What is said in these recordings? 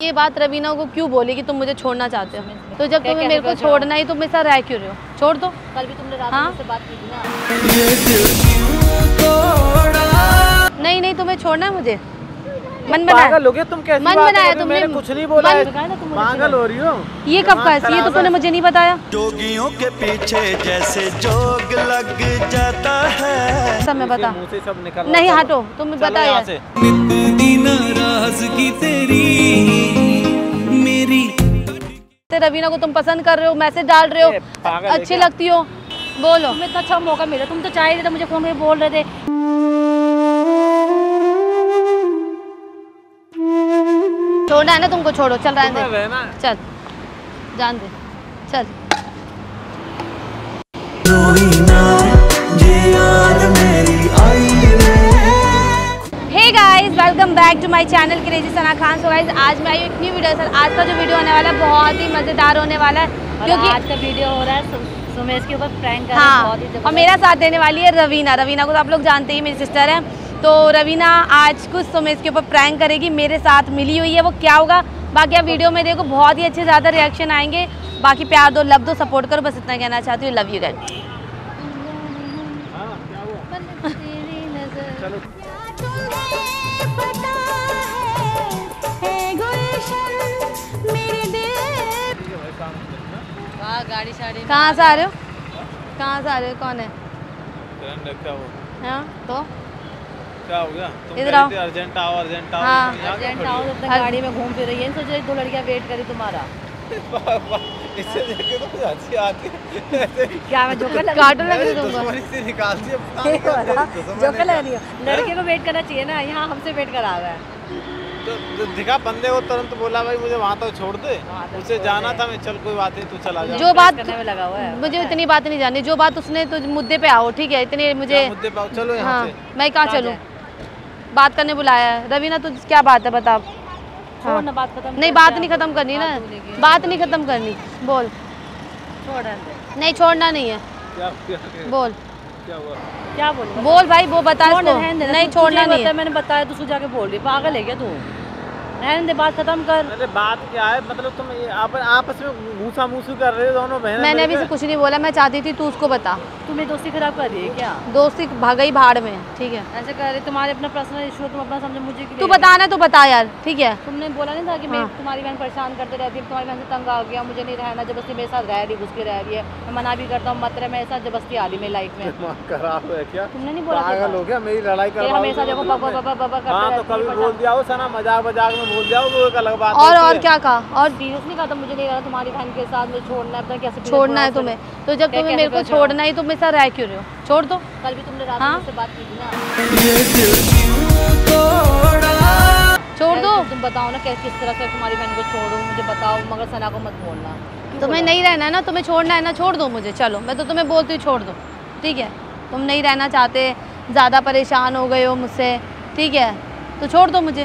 ये बात रवीना को क्यों बोली कि तुम मुझे छोड़ना चाहते हो? तो जब तुम्हें मेरे को छोड़ना ही, तुम मेरे साथ रह क्यों रहे हो? छोड़ दो। कल भी तुमने रात में से बात की थी ना। नहीं नहीं, तुम्हें छोड़ना है मुझे। मन बनाया तुम, कैसी मन बनाया तुमने, मैंने कुछ नहीं बोला है। पागल हो रही हो? ये कब का? ये तो तुमने मुझे नहीं बताया। जोगियों के पीछे जैसे जोग लग जाता है। सब मैं बता मुंह से सब निकल नहीं, हटो तुम बता यार। रवीना को तुम पसंद कर रहे हो, मैसेज डाल रहे हो, अच्छी लगती हो, बोलो। तुम्हें इतना अच्छा मौका मिला, तुम तो चाह रहे थे, मुझे फोन में बोल रहे थे। छोड़ना है ना तुमको, छोड़ो। चल रहने दे, चल जान दे, चल। Hey guys, welcome back to my channel crazy Sana Khan. So guys, आज मैं आई एक न्यू वीडियो के साथ। आज का जो वीडियो होने वाला है बहुत ही मज़ेदार होने वाला है, क्योंकि आज का वीडियो हो रहा है सुमेश के ऊपर प्रैंक कर रहे हैं। बहुत ही और मेरा साथ देने वाली है रवीना। रवीना को तो आप लोग जानते ही, मेरी सिस्टर है। तो रवीना आज कुछ सुमेश के ऊपर प्रैंक करेगी, मेरे साथ मिली हुई है। वो क्या होगा बाकी आप वीडियो में देखो, बहुत ही अच्छे ज़्यादा रिएक्शन आएंगे। बाकी प्यार दो, लव दो, सपोर्ट करो, बस इतना कहना चाहती हूँ। Love you guys. गाड़ी शाड़ी कहाँ से आ रहे हो? कहाँ से आ रहे हो? कौन है? हाँ तो क्या हो गया? इधर आओ। अर्जेंट आओ, अर्जेंट आओ। हाँ अर्जेंट आओ। तो अपनी गाड़ी में घूम फिर रही है, सोच रही दो लड़कियां वेट करी तुम्हारा। इससे देखे तो कुछ हंसी आती है। क्या मैं जोकर काटो लग रही तुमको? से निकालती है, जोकर लग रही हो। लड़के को वेट करना चाहिए ना, यहाँ हमसे वेट करा हुआ है। तो दिखा बंदे को, तुरंत बोला भाई मुझे वहाँ तक छोड़ दे, उसे जाना था। मैं चल कोई बात नहीं, तू चला जा। जो बात करने में लगा हुआ है। मुझे इतनी बात नहीं जाननी, जो बात उसने तो मुद्दे पे आओ, ठीक है? इतनी मुझे मुद्दे पे आओ, चलो यहाँ हाँ, से। मैं कहाँ चलूँ? बात करने बुलाया है। रवीना तो क्या बात है बता। छोड़ ना, बात खत्म। नहीं, बात नहीं खत्म करनी ना, बात नहीं खत्म करनी। बोल। छोड़ नहीं, छोड़ना नहीं है। बोल क्या हुआ? क्या बोल? बोल भाई, वो बता इसको। नहीं, छोड़ना नहीं है। मैंने बताया, तू जाके बोल रही, पागल है क्या तू? रहने दे, बात खत्म कर। अरे बात क्या है, मतलब तुम आपस में घूसा मूसू कर रहे हो दोनों बहनें। मैंने अभी से कुछ नहीं बोला, मैं चाहती थी तू उसको बता। तुम्हें दोस्ती खराब कर रही है क्या? दोस्ती भागई भाड़ में, ठीक है? ऐसे कर रही, तुम्हारे अपना पर्सनल इशू, तुम अपना समझो, मुझे तू बताना तो बता यार, ठीक है? तुमने बोला नहीं था कि मैं तुम्हारी बहन परेशान करते रहती है, तुम्हारी बहन से तंग आ गया, मुझे नहीं रहना, जबरदस्ती मेरे साथ रह रही, घुस के रह रही है। मैं मना भी करता हूँ, मत रहे, मेरे साथ जबरदस्ती आ रही मेरी लाइफ में। खराब है क्या? तुमने नहीं बोला? पागल हो गया? मेरी लड़ाई कर हमेशा देखो बाबा बाबा बाबा करते रहती है। तो कभी बोल दिया हो सना, मजाक मजाक में बोल दिया हो, वो एक अलग बात और क्या कहा? और सीरियस नहीं कहा था, मुझे नहीं रहना तुम्हारी बहन के साथ, मुझे छोड़ना है। पता कैसे छोड़ना है तुम्हें? तो जब तुम्हें मेरे को छोड़ना ही, तुम मेरे साथ रह क्यों रहे हो? छोड़ दो। कल भी तुमने रात में से बात की थी ना। छोड़ दो। तुम बताओ ना किस तरह से तुम्हारी बहन को छोड़ूं, मुझे बताओ, मगर सना को मत बोलना। तुम्हें नहीं रहना है ना, तुम्हें छोड़ना है ना, छोड़ दो मुझे। चलो, मैं तो तुम्हें बोलती हूँ छोड़ दो, ठीक है? तुम नहीं रहना चाहते, ज़्यादा परेशान हो गए हो मुझसे, ठीक है? तो छोड़ दो मुझे।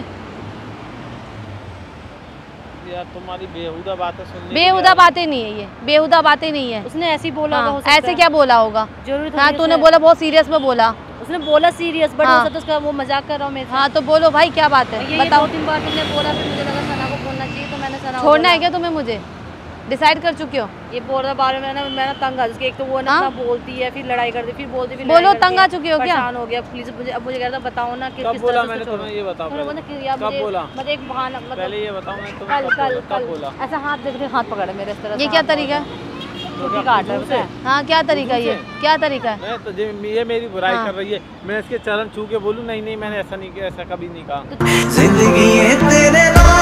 यार तुम्हारी बेहुदा बातें सुनने, बेहुदा बातें नहीं है ये, बेहुदा बातें नहीं है। उसने ऐसे ही बोला हाँ, होगा। ऐसे क्या बोला होगा? जरूर। हाँ, तूने बोला बहुत सीरियस में बोला। उसने बोला सीरियस, बट हाँ। हो सकता है उसका वो मजाक कर रहा हूँ मेरे साथ। हाँ तो बोलो भाई, क्या बात है? ये बताओ। 2-3 बार तुमने बोला, फिर मुझे लगा सना को बोलना चाहिए, तो मैंने सना को छोड़ना है बोला। क्या तुम्हें मुझे? डिसाइड कर चुके हो? ये बोल रहा बारे में ना, मैं तंग आ चुकी। एक तो वो ना हाँ? बोलती है, फिर लड़ाई करती, फिर बोलती, फिर बोलो, तंग आ चुकी हो क्या? परेशान हो गया। प्लीज मुझे अब मुझे कह रहा बताओ ना कि कब बोला मैंने तुम्हें? ये बताओ कब बोला? मतलब एक बहाना, मतलब पहले ये बताओ मैं कल बोला? ऐसा हाथ देख हाथ पकड़ा मेरे इस तरह। ये क्या तरीका है? छुट्टी काट रहा है। हाँ, क्या तरीका है ये? क्या तरीका है? मैं तो ये मेरी बुराई कर रही है, मैं इसके चरण छू के बोलूं? नहीं नहीं, मैंने ऐसा नहीं किया, ऐसा कभी नहीं कहा। जिंदगी है तेरे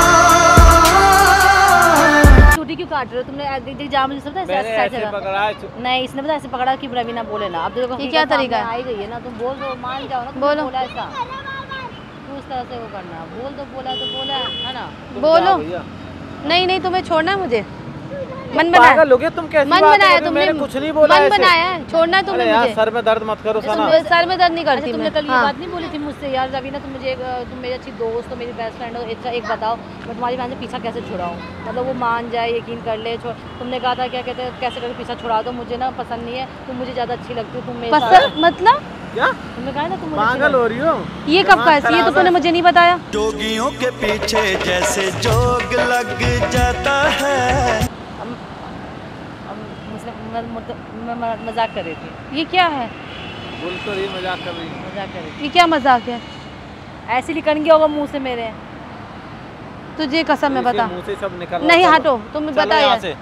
छुट्टी क्यों काट रहे हो तुमने? जा मुझे सब ऐसे पकड़ा है। नहीं, इसने पता ऐसे पकड़ा कि रवीना बोले ना। अब देखो ये क्या तरीका है? आई गई है ना, तुम बोल दो, मान जाओ ना। बोलो। बोला ऐसा तू उस तरह से वो करना, बोल दो, बोला तो बोला है ना। बोलो। नहीं नहीं, तुम्हें छोड़ना है मुझे। मन बनाया तुम, कैसी बात है? मैंने कुछ नहीं बोला। मन बनाया है, छोड़ना है तुम्हें मुझे। सर में दर्द मत करो सना। सर में दर्द नहीं करती। तुमने कल ये बात नहीं बोली थी मुझसे? यार रवीना, तुम मेरी अच्छी दोस्त हो, मेरी बेस्ट फ्रेंड हो, एक बताओ मैं तुम्हारी बहन से पीछा कैसे छुड़ाऊँ? मतलब वो मान जाए, यकीन कर ले। तुमने कहा था क्या कहते हैं, कैसे करके पीछा छुड़ा दो, मुझे ना पसंद नहीं है, तुम मुझे ज़्यादा अच्छी लगती हो। तुम मेरे पसंद मतलब क्या? तुमने कहा ना तुम पागल हो रही हो? ये कब का? ये तो तूने मुझे नहीं बताया। जोगियों के पीछे जैसे जोग इसने मजाक कर रही थी। ये क्या है? बोल तो रही मजाक कर रही है। मजाक कर रही ये क्या मजाक है? थी। ऐसे निकल गया होगा मुंह से मेरे। तुझे कसम है बता। मुंह से सब निकल नहीं हटो, तुम बता यहाँ यार। से।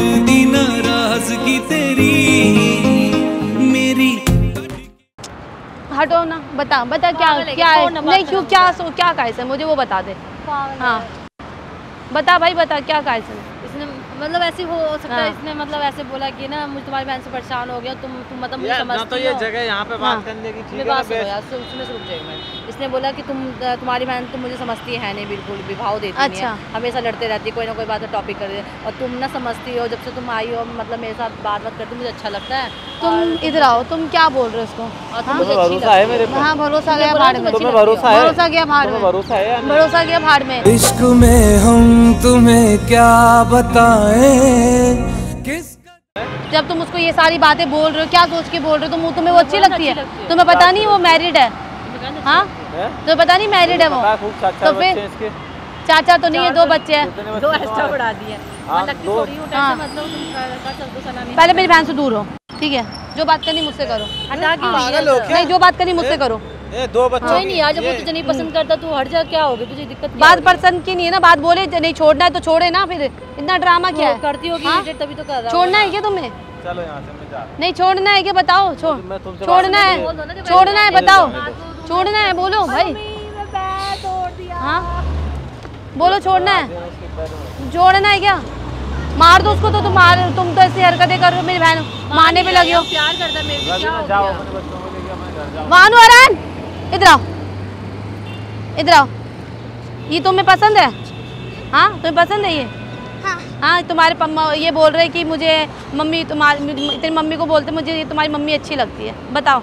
हटो ना, बता बता क्या पागल है क्या क्या? है? फोन नंबर नहीं क्यों, क्या बताओ। क्या कायस है, मुझे वो बता दे। पागल हाँ है। बता भाई, बता क्या कायस है? इसने मतलब ऐसे हो सकता है, हाँ। इसने मतलब ऐसे बोला कि ना मुझे तुम्हारी बहन से परेशान हो गया, तुम मतलब मुझे यार, ना समझती तो ये हो। जगह यहाँ पे हाँ। बात करने की ठीक मेरी है ना, बात सुनो बेस्ट। यार, सुन रुक जाए एक मिनट। इसने बोला कि तुम्हारी बहन तुम मुझे समझती है नहीं, बिल्कुल भी भाव देती नहीं अच्छा। है, हमेशा लड़ते रहती है, कोई ना कोई बात टॉपिक कर दे, और तुम ना समझती हो, जब से तुम आई हो मतलब मेरे साथ बात करती मुझे अच्छा लगता है। तुम इधर आओ, तुम क्या बोल रहे हो इसको? और तुम हाँ? मुझे तुम्हें अच्छी भरोसा है लगती मेरे हो। पे? हाँ भरोसा तुमने गया बोला भाड़ तुम में। अच्छी तुम्हें लगती हो। भरोसा है? भरोसा गया भाड़ तुम्हें में। भरोसा है या नहीं? भरोसा गया भाड़ में। इश्क में हम तुम्हें क्या बताएं, किस जब तुम उसको ये सारी बातें बोल रहे हो, क्या सोच के बोल रहे हो? तुम्हें वो अच्छी बोला लगती है? अच्छी लगती है। तुम्हें पता नहीं वो मैरिड है? तुमने कहा ना हाँ है? तुम्हें पता नहीं मैरिड है वो? पता है, खूब चाचा तो बच्चे फिर? हैं इसके। चाचा तो नहीं है, 2 बच्चे हैं। कितने दो बच्चे एक्स्ट्रा तुम्हारे? बढ़ा दिए। हाँ, लगती दो। थोड़ी हूँ, हाँ। मतलब तुम कर सकते हो, सना नहीं। पहले मेरी बहन से दूर हो, ठीक है? जो बात करनी मुझसे करो। हटा के पागल हो क्या? नहीं, जो बात करनी मुझसे करो। ये 2 बच्चों कोई की- नहीं यार, जब वो ये- तुझे नहीं पसंद करता तू हट जा, क्या होगी तुझे दिक्कत? क्या बात होगी? पसंद की नहीं है ना, बात बोले नहीं छोड़ना है तो छोड़े ना, फिर इतना ड्रामा क्या वो है? करती होगी हाँ? irritate, तभी तो कर रहा छोड़ना है होगा क्या तुम्हें? चलो यहाँ से मैं जा रहा हूँ। नहीं छोड़ना है क्या, बताओ? मैं तुमसे छोड़ना बात है, नहीं बोल दो ना कि भाई छोड़ना है, मैं बताओ। नहीं छोड़ना है, बोलो भाई। मैं पैर तोड़ दिया। हाँ बोलो, छोड़ना है? उसके पैर में। छोड़ना है क्या? मार दो उसको तो तुम तो ऐसी हरकतें कर रहे हो, मेरी बहन मारने पे लगी हो। प्यार करता है मेरे से, क्या रवीना, हो जाओ गया? अपने बच्चों को लेके अपने घर जाओ। वानू अरन, इधर आओ, इधर आओ। ये तुम्हें पसंद है? हाँ तुम्हें पसंद है ये? हाँ तुम्हारे पम्मा ये बोल रहे कि मुझे मम्मी, तेरी मम्मी को बोलते मुझे तुम्हारी मम्मी अच्छी लगती है। बताओ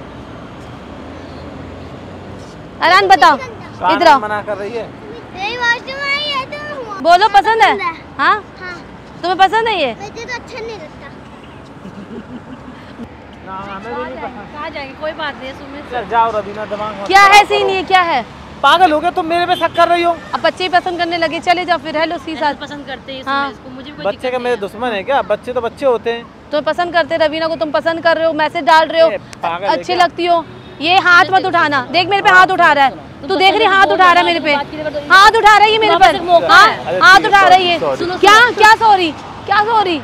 अरन, बताओ, कहाँ इधर आओ। मना कर रही है? बोलो पसंद है? हाँ तुम्हें पसंद है ये? मुझे तो अच्छा नहीं लगता। ना, हमें भी नहीं पसंद। कहाँ जाएंगे? कोई बात नहीं है, सुमित। चल जाओ रवीना, दिमाग मत क्या खराब है करो। सीन, ये क्या है? पागल हो गए तुम, मेरे पे शक कर रही हो? अब बच्चे ही पसंद करने लगे, चले जाओ फिर, हेलो उसके साथ। पसंद करते हैं हाँ। इसको, मुझे भी कोई बच्चे दिक्कत के नहीं मेरे है। दुश्मन है क्या? बच्चे तो बच्चे होते हैं। तुम्हें पसंद करते, रवीना को तुम पसंद कर रहे हो, मैसेज डाल रहे ये पागल हो, है अच्छी क्या? लगती हो। ये हाथ मत उठाना, देख मेरे पे हाथ उठा रहा है, तू देख रही हाथ उठा रहा है मेरे पे, हाथ उठा रहा है ये मेरे पर। हाँ अरे हाथ ठीक है, उठा रहा है ये। sorry, sorry। क्या क्या सॉरी, क्या सॉरी?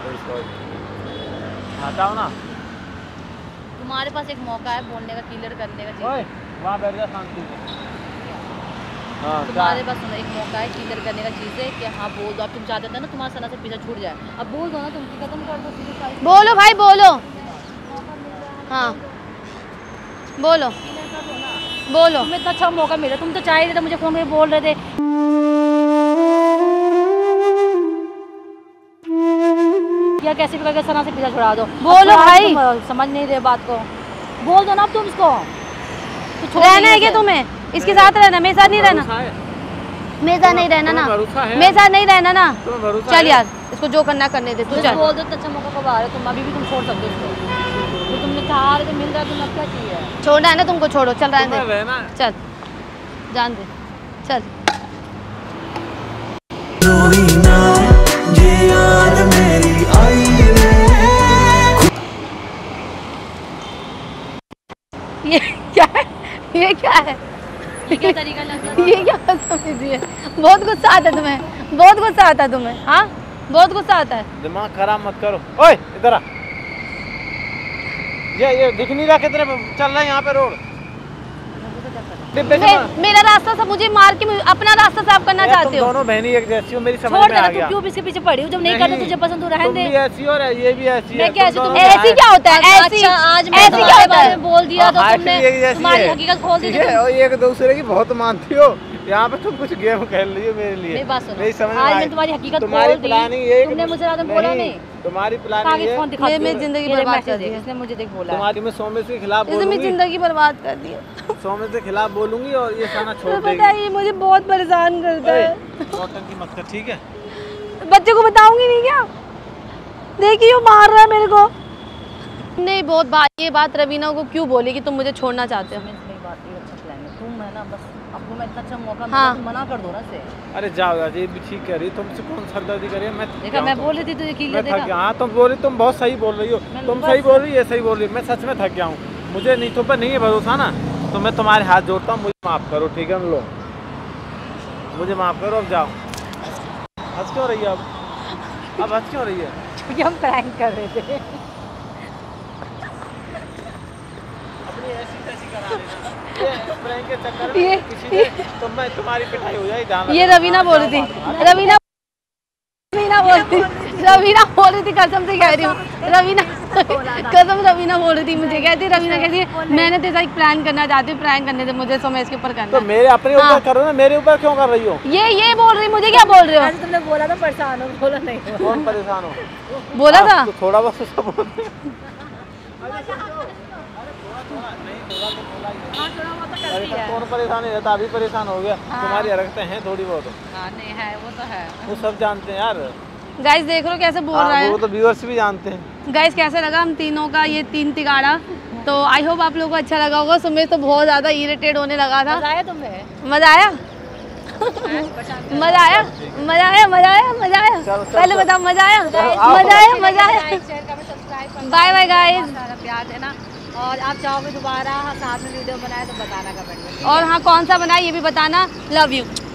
हटाओ ना। तुम्हारे पास एक मौका है बोलने का, क्लियर करने का ओए चीज़। वहाँ बैठ जा शांति से। हाँ, तुम्हारे पास सुनो, एक मौका है क्लियर करने का चीज़ है कि हाँ बोल दो। अब तुम चाहते थे ना तुम्हारा सना से पीछा छूट जाए, अब बोल दो ना, तुम खत्म कर दो चीज़ें सारी। बोलो भाई बोलो। हाँ बोलो बोलो। तुम्हें इतना अच्छा मौका मिला, तुम तो चाह ही रहे थे, मुझे फोन करके बोल रहे थे या कैसे भी करके सना से पीछा छुड़ा दो। बोलो अब भाई। तुम समझ नहीं रहे बात को, बोल दो ना अब तुम इसको। तो छोड़ रहना देंगे है क्या इसे। तुम्हें? इसके साथ रहना, मेरे साथ नहीं रहना, भरोसा है? मेरे साथ नहीं रहना ना, तुम्हें भरोसा है? मेरे साथ नहीं रहना ना। तुम्हें भरोसा चल है? यार, इसको जो करना करने दे, तू मुझे चल। बोल दो, इतना अच्छा मौका कब आ रहा है, तुम अभी भी तुम छोड़ सकते हो इसको। तो तुमने चाह रहे थे, मिल रहा है, तुम्हें अब क्या चाहिए? छोड़ना है ना तुमको, छोड़ो, चल रहने तुम्हें दे, रहना है? चल जान दे, चल। रोई ना, ये याद मेरी आई रे। ये क्या है? ये क्या है? ये क्या तरीका लग रहा है? ये क्या बदतमीजी है? बहुत गुस्सा आता है तुम्हें, बहुत गुस्सा आता है तुम्हें। हाँ बहुत गुस्सा आता है। दिमाग खराब मत करो। ओए इधर आ। ये दिख नहीं रहा कितने चल रहा है यहाँ पे रोड? डिब्बे से मार। मेरा रास्ता सब मुझे मार के अपना रास्ता साफ करना यार, चाहते तुम हो? दोनों बहनी एक जैसी हो, मेरी समझ छोड़ में आ देना, गया। तुम क्यों इसके पीछे पड़ी हो? जब नहीं करते तुझे पसंद तो रहने तुम दे। भी ऐसी हो और ये भी ऐसी है। मैं क्या ऐसी? तुम तुम दोनों ऐसी क्या होता है? ऐसी अच्छा, आज मैं ऐसी क्या तुम्हारे होता बारे है? में बोल दिया तो हाइट तुमने भी एक जैसी तुम्हारी है। हकीकत खोल दी। ठीक है, और एक दूसरे की बहुत मानती हो। यहाँ पे तुम कुछ गेम खेल रही हो मेरे लिए। मेरी बात सुनो, मेरी समझ में आज आई। मैं तुम्हारी हकीकत तुम्हारी खोल दी। प्लानिंग ये तुमने मुझे रात में बोला नहीं। तुम्हारी प्लानिंग आगे ये फोन दिखा ये दो। मेरी जिंदगी ये देख बर्बाद मैसेज कर देख, दी है। इसने मुझे देख बोला है। तुम्हारी मैं सोमे के खिलाफ इसने मेरी बोलूंगी। जिंदगी बर्बाद कर दी है। सोमे के खिलाफ बोलूंगी और ये खाना छोड़ तुम्हें देगी। पता है ये मुझे बहुत परेशान करता है। कॉटन की मत कर, ठीक है? बच्चे को बताऊंगी नहीं क्या? देखिए वो मार रहा है मेरे को। नहीं बहुत बात, ये बात रवीना को क्यों बोली कि तुम मुझे छोड़ना चाहते हो? मेरी बात ये अच्छा प्लान है, तुम है ना बस अब घूमे, इतना अच्छा मौका हाँ। मिला, तुम मना कर दो ना से। अरे जाओ यार, ये भी ठीक कह रही, तुमसे कौन सरदर्दी करी, मैं देखा मैं बोल रही थी तुझे की मैं देखा। थक गया। हाँ तुम बोल रही, तुम बहुत सही बोल रही हो, तुम सही बोल रही है, सही बोल रही है, मैं सच में थक गया हूँ, मुझे नहीं तुम पर नहीं है भरोसा ना, तो मैं तुम्हारे हाथ जोड़ता हूँ, मुझे माफ़ करो, ठीक है ना, लो मुझे माफ़ करो, अब जाओ। हंस क्यों रही है अब हंस क्यों रही है? क्योंकि हम प्रैंक कर रहे थे। अपनी ऐसी तैसी करा लेना, ये प्रैंक के चक्कर में किसी ने तुम्हारी पिटाई हो जाए, ध्यान ये रखना। रवीना बोल रही थी, रवीना बोल रही थी, कसम से कह रही हूँ, रवीना कसम, रवीना बोल रही थी मुझे, कहती रवीना कहती मैंने तेरे साथ प्रैंक करना चाहती हूँ, प्रैंक करने से मुझे समय इसके ऊपर करना तो मेरे अपने ऊपर करो ना, मेरे ऊपर क्यों कर रही हो? ये बोल रही, मुझे क्या बोल रहे हो? तुमने बोला था परेशान हो, बोला नहीं हो। कौन परेशान हो? बोला था तो थोड़ा बहुत सब बोलते हैं। अरे कौन परेशान नहीं रहता, अभी परेशान हो गया, तुम्हारी हरकतें हैं थोड़ी बहुत, नहीं है वो तो है, वो सब जानते हैं यार। गाइस देख लो कैसे बोल रहा है, वो तो व्यूअर्स भी जानते हैं। गाइस कैसे लगा हम तीनों का ये 3 तिगाड़ा, तो आई होप आप लोगों को अच्छा लगा होगा। सुमेश तो बहुत ज़्यादा इरिटेट होने लगा था। मजा आया तुम्हें? मज़ा आया? मज़ा आया? मज़ा आया? मज़ा आया? मज़ा आया? पहले बताओ, मज़ा आया? मज़ा आया? मज़ा आया? Share comment subscribe, bye bye guys. प्यार देना, और आप चाहोगे दोबारा साथ में वीडियो बनाए तो बताना कमेंट में। और हाँ, कौन सा बनाए ये भी बताना। Love you.